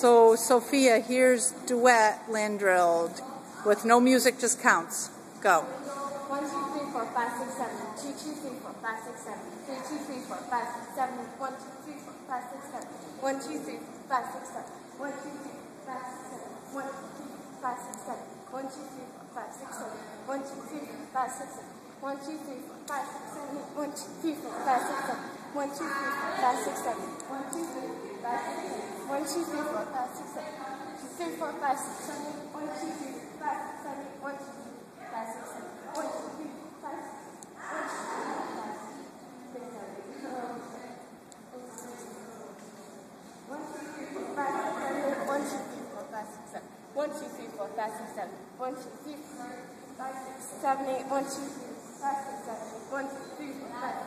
So, Sophia, here's duet land drilled with no music, just counts. Go. 1, 2, 3, 4, 5, 6, 7. 2, 2, 3, 4, 5, 6, 7. 3, 2, 3, 4, 5, 6, 7. 1, 2, 3, 4, 5, 6, 7. 1, 2, 3, 4, 5, 6, 7. 1, 2, 3, 4, 5, 6, 7. 1, 2, 3, 4, 5, 6, 7. 1, 2, 3, 4, 5, 6, 7. 1, 2, 3, 4, 5, 6, 7. 1, 2, 3, 4, 5, 6, 7. 1, 2, 3, 4, 5, 6, 7. 1, 2, 3, 4, 5, 6, 7. 1, 2, 3, 4, 5, 6, 7. 1, 2, 3, 4, 5, 6, 7. 3, 4, 5, 6, 7. 1, 2, 3, 4, 5, 6, 7. 1, 2, 3, 4, 5, 6, 7. 1, 2, 3, 4, 5, 6, 7. 1, 2, 3, 4, 5, 6, 7. 1, 2, 3, 4, 5, 6, 7. 1, 2, 3, 4, 5, 6, 7. 1, 2, 3, 4, 5, 6, 7. 1, 2, 3, 4, 5,